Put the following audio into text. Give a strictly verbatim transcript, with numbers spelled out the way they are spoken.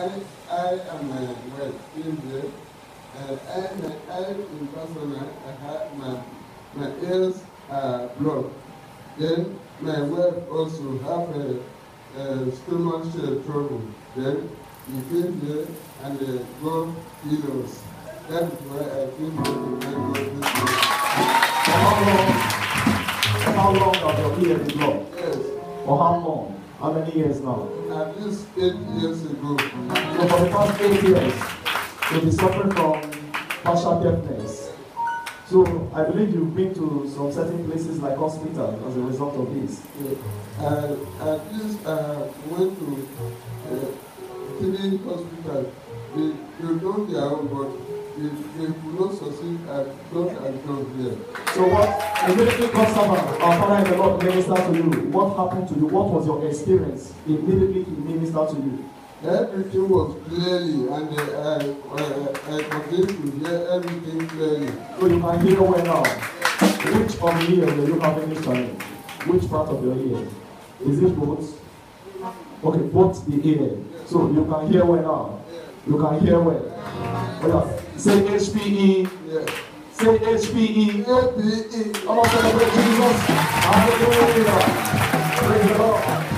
I, I am uh, well, in there. Uh, I, my eye in personal, I have my, my ears are blocked. Then my wife also have a, a stomach trouble. Then he came here and uh, God healed us. That is why I came here to thank God this day. For how long? For how long have your ear been blocked? Yes. For how long? How many years now? At least eight years ago. So for the past eight years, you've been suffering from partial deafness. So I believe you've been to some certain places like hospital as a result of this. Yeah. Uh, at least uh, went to uh, three hospitals. They, they don't their own, but they, they could not succeed at God and God here. So what, immediately God servant, our Father in the Lord ministered to you. What happened to you? What was your experience? Immediately He ministered to you. Everything was clearly, and uh, I, I, I continued to hear everything clearly. So you can hear well now. Which of the ear do you have any challenge? Which part of your ear? Is it both? Okay, both the ear. So you can hear well now. You can hear well. Oh, yeah. Say H P E. Yes. Say H P E. H P E. Come on, celebrate Jesus. Hallelujah. Praise the Lord.